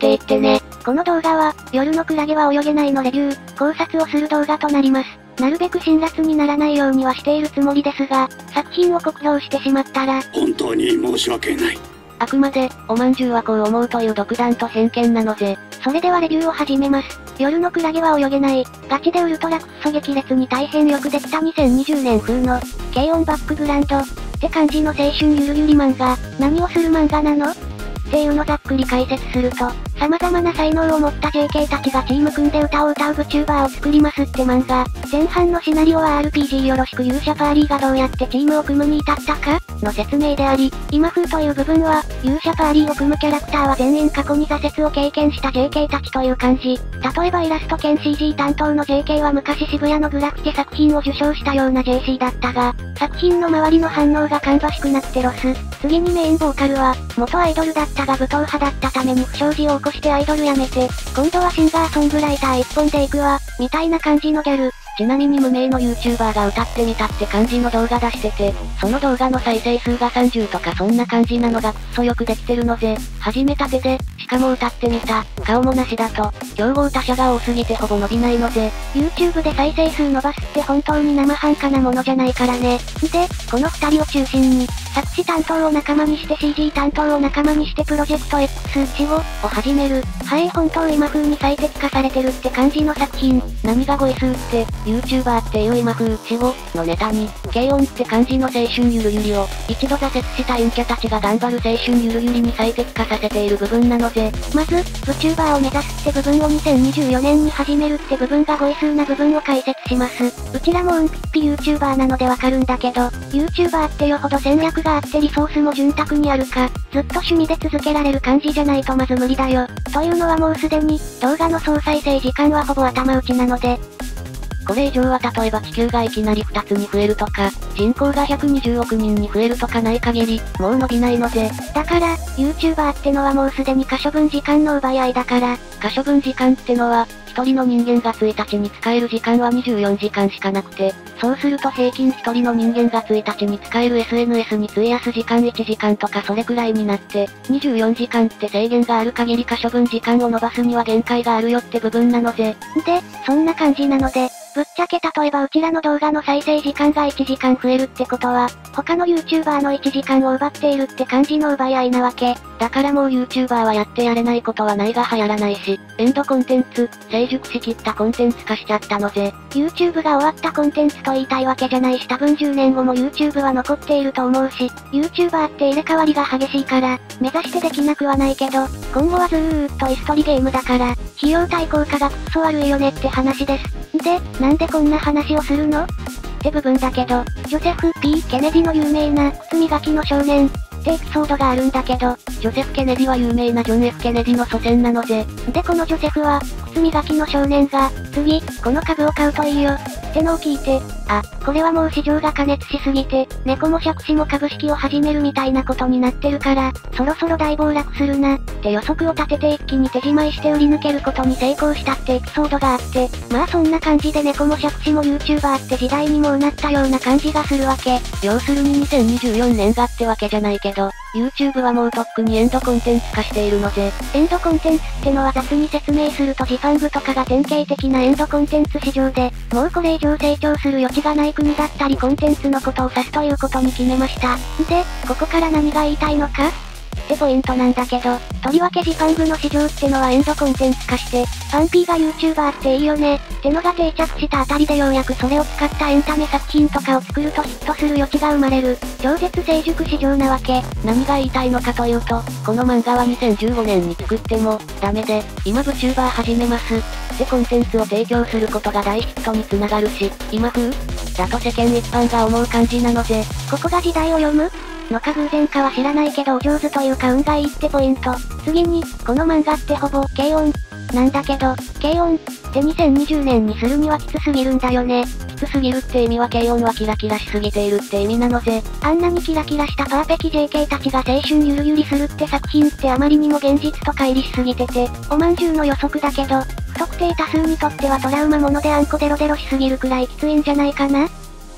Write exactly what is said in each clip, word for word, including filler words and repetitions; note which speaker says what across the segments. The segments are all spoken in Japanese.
Speaker 1: していってね。この動画は、夜のクラゲは泳げないのレビュー、考察をする動画となります。なるべく辛辣にならないようにはしているつもりですが、作品を酷評してしまったら、
Speaker 2: 本当に申し訳ない。
Speaker 3: あくまで、おまんじゅうはこう思うという独断と偏見なのぜ。
Speaker 1: それではレビューを始めます。夜のクラゲは泳げない、ガチでウルトラクッソ激烈に大変よくできたにせんにじゅうねん風の、軽音バックグラウンド、って感じの青春ゆるゆり漫画、何をする漫画なのっていうのざっくり解説すると、様々な才能を持った ジェーケー たちがチーム組んで歌を歌う VTuber を作りますって漫画。前半のシナリオは アールピージー よろしく勇者パーリーがどうやってチームを組むに至ったかの説明であり、今風という部分は、勇者パーリーを組むキャラクターは全員過去に挫折を経験した ジェーケー たちという感じ。例えばイラスト兼 シージー 担当の ジェーケー は昔渋谷のグラフィティ作品を受賞したような ジェーシー だったが、作品の周りの反応が芳しくなってロス。次にメインボーカルは、元アイドルだったが武闘派だったために不祥事を起こしてアイドル辞めて、今度はシンガーソングライター一本で行くわ、みたいな感じのギャル。
Speaker 3: ちなみに無名の YouTuber が歌ってみたって感じの動画出してて、その動画の再生数がさんじゅうとかそんな感じなのがくっそよくできてるのぜ。始めたてで、しかも歌ってみた、顔もなしだと、競合他社が多すぎてほぼ伸びないのぜ。
Speaker 1: YouTube で再生数伸ばすって本当に生半可なものじゃないからね。で、この二人を中心に、作詞担当を仲間にして シージー 担当を仲間にしてプロジェクト エックスよんじゅうご を始める。はい本当今風に最適化されてるって感じの作品。
Speaker 3: 何が語彙数って、YouTuber っていう今風よんじゅうごのネタに、軽音って感じの青春ゆるゆりを、一度挫折した陰キャたちが頑張る青春ゆるゆりに最適化させている部分なのぜ。
Speaker 1: まず、VTuber を目指すって部分をにせんにじゅうよねんに始めるって部分が語彙数な部分を解説します。うちらもうんぴっぴ YouTuber なのでわかるんだけど、YouTuber ってよほど戦略があってリソースも潤沢にあるか、ずっと趣味で続けられる感じじゃないとまず無理だよ。というのはもうすでに、動画の総再生時間はほぼ頭打ちなので、
Speaker 3: これ以上は例えば地球がいきなりふたつに増えるとか、人口がひゃくにじゅうおくにんに増えるとかない限り、もう伸びないので。
Speaker 1: だから、YouTuber ってのはもうすでに可処分時間の奪い合いだから。
Speaker 3: 可処分時間ってのは、一人の人間がついたちに使える時間はにじゅうよじかんしかなくて、そうすると平均一人の人間がついたちに使える エスエヌエス に費やす時間いちじかんとかそれくらいになって、にじゅうよじかんって制限がある限り可処分時間を伸ばすには限界があるよって部分なのぜ。
Speaker 1: で、そんな感じなので、ぶっちゃけ例えばうちらの動画の再生時間がいちじかん増えるってことは、他の YouTuber のいちじかんを奪っているって感じの奪い合いなわけ。
Speaker 3: だからもう YouTuber はやってやれないことはないが流行らないし、エンドコンテンツ、成熟しきったコンテンツ化しちゃったのぜ。
Speaker 1: YouTube が終わったコンテンツと言いたいわけじゃないし多分じゅうねんごも YouTube は残っていると思うし、YouTuber って入れ替わりが激しいから、目指してできなくはないけど、今後はずーっと椅子取りゲームだから、費用対効果がくっそ悪いよねって話です。で、なんでこんな話をするのって部分だけど、ジョセフ・ P ・ケネディの有名な、靴磨きの少年ってエピソードがあるんだけど、
Speaker 3: ジョセフ・ケネディは有名なジョン・ F ・ケネディの祖先なのぜ。
Speaker 1: でこのジョセフは、靴磨きの少年が、次、この株を買うといいよ、ってのを聞いて、あ、これはもう市場が過熱しすぎて、猫も借子も株式を始めるみたいなことになってるから、そろそろ大暴落するな、って予測を立てて一気に手仕舞いして売り抜けることに成功したってエピソードがあって、まあそんな感じで猫も借子も YouTuber って時代にもうなったような感じがするわけ。
Speaker 3: 要するににせんにじゅうよねんがってわけじゃないけど、YouTube はもうとっくにエンドコンテンツ化しているのぜ。
Speaker 1: エンドコンテンツってのは雑に説明するとジファングとかが典型的なエンドコンテンツ市場で、もうこれ以上成長する余地がない国だったりコンテンツのことを指すということに決めました。で、ここから何が言いたいのかってポイントなんだけど、とりわけジファングの市場ってのはエンドコンテンツ化して、ファンピーが YouTuber っていいよね、ってのが定着したあたりでようやくそれを使ったエンタメ作品とかを作るとヒットする余地が生まれる、超絶成熟市場なわけ。
Speaker 3: 何が言いたいのかというと、この漫画はにせんじゅうごねんに作っても、ダメで、今 VTuber 始めます、ってコンテンツを提供することが大ヒットにつながるし、今風だと世間一般が思う感じなのぜ。
Speaker 1: ここが時代を読むのか偶然かは知らないけどお上手というか運がいいってポイント。次に、この漫画ってほぼ、軽音。なんだけど、軽音ってにせんにじゅうねんにするにはきつすぎるんだよね。
Speaker 3: きつすぎるって意味は軽音はキラキラしすぎているって意味なのぜ。
Speaker 1: あんなにキラキラしたパーペキ ジェーケー たちが青春ゆるゆりするって作品ってあまりにも現実と乖離しすぎてて、おまんじゅうの予測だけど、不特定多数にとってはトラウマものであんこデロデロしすぎるくらいきついんじゃないかなっ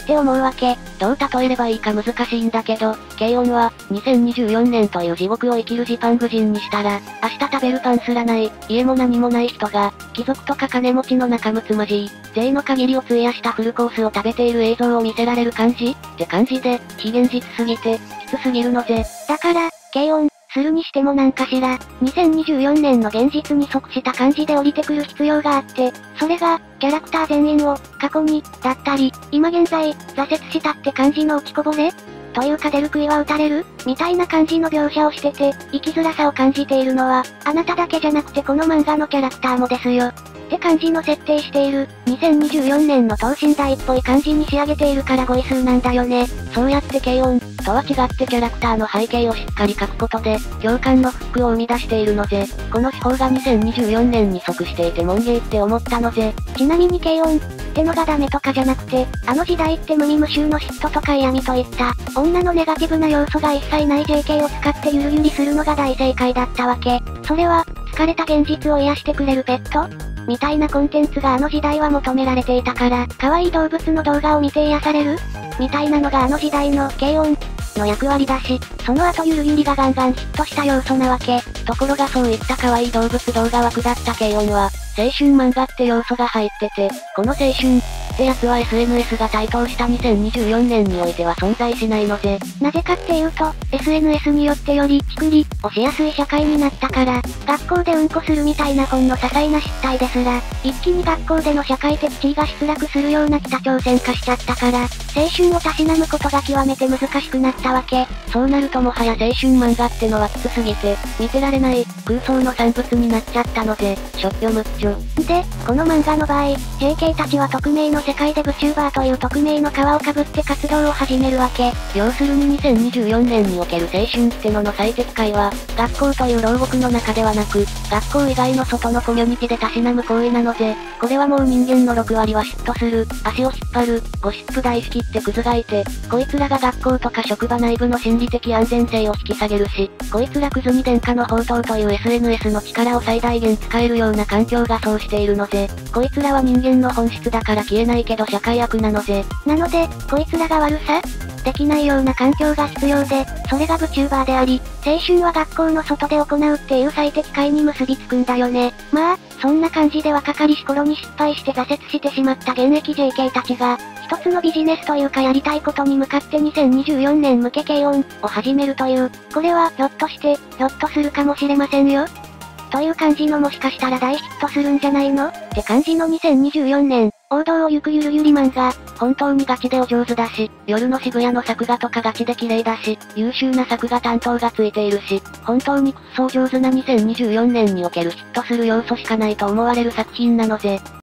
Speaker 1: って思うわけ。
Speaker 3: どう例えればいいか難しいんだけど、ケーオンは、にせんにじゅうよねんという地獄を生きるジパング人にしたら、明日食べるパンすらない、家も何もない人が、貴族とか金持ちの仲睦まじい、税の限りを費やしたフルコースを食べている映像を見せられる感じって感じで、非現実すぎて、きつすぎるのぜ。
Speaker 1: だから、ケーオン、するにしてもなんかしら、にせんにじゅうよねんの現実に即した感じで降りてくる必要があって、それが、キャラクター全員を、過去に、だったり、今現在、挫折したって感じの落ちこぼれというか出る杭は打たれるみたいな感じの描写をしてて、生きづらさを感じているのは、あなただけじゃなくてこの漫画のキャラクターもですよ。って感じの設定している、にせんにじゅうよねんの等身大っぽい感じに仕上げているから語彙数なんだよね。
Speaker 3: そうやってケーオンとは違ってキャラクターの背景をしっかり書くことで、共感のフックを生み出しているのぜ。この手法がにせんにじゅうよねんに即していて門芸って思ったのぜ。
Speaker 1: ちなみにケーオンってのがダメとかじゃなくて、あの時代って無味無臭の嫉妬とか嫌味といった、女のネガティブな要素が一切ない ジェーケー を使ってゆるゆりするのが大正解だったわけ。それは、疲れた現実を癒してくれるペットみたいなコンテンツがあの時代は求められていたから、可愛い動物の動画を見て癒されるみたいなのがあの時代のケーオンの役割だし、その後ゆるゆりがガンガンヒットした要素なわけ。
Speaker 3: ところがそういった可愛い動物動画枠だったケーオンは、青春漫画って要素が入ってて、この青春ってやつは エスエヌエス が台頭したにせんにじゅうよねんにおいては存在しないのぜ。
Speaker 1: なぜかっていうと、エスエヌエス によってより、チクリをしやすい社会になったから、学校でうんこするみたいなほんの些細な失態ですら、一気に学校での社会的地位が失落するような北朝鮮化しちゃったから、青春をたしなむことが極めて難しくなったわけ。
Speaker 3: そうなるともはや青春漫画ってのはきつすぎて、見てられない、空想の産物になっちゃったので、しょっぴょむっちょ。
Speaker 1: で、この漫画の場合、ジェーケー たちは匿名の世界で VTuber という匿名の皮をかぶって活動を始めるわけ。
Speaker 3: 要するににせんにじゅうよねんにおける青春ってのの最適解は、学校という牢獄の中ではなく、学校以外の外のコミュニティでたしなむ行為なので、これはもう人間のろくわりは嫉妬する、足を引っ張る、ゴシップ大好きってクズがいて、こいつらが学校とか職場内部の心理的安全性を引き下げるし、こいつらクズに殿下の宝刀という エスエヌエス の力を最大限使えるような環境がそうしているので、こいつらは人間の本質だから消えないけど社会悪なのぜ。
Speaker 1: なので、こいつらが悪さできないような環境が必要で、それが VTuber であり、青春は学校の外で行うっていう最適解に結びつくんだよね。まあ、そんな感じで若かりし頃に失敗して挫折してしまった現役 ジェーケー たちが、一つのビジネスというかやりたいことに向かってにせんにじゅうよねん向けケーオンを始めるという、これはひょっとして、ひょっとするかもしれませんよ。という感じのもしかしたら大ヒットするんじゃないのって感じのにせんにじゅうよねん、王道を行くゆるゆり漫画。
Speaker 3: 本当にガチでお上手だし、夜の渋谷の作画とかガチで綺麗だし、優秀な作画担当がついているし、本当にくっそ上手なにせんにじゅうよねんにおけるヒットする要素しかないと思われる作品なのぜ。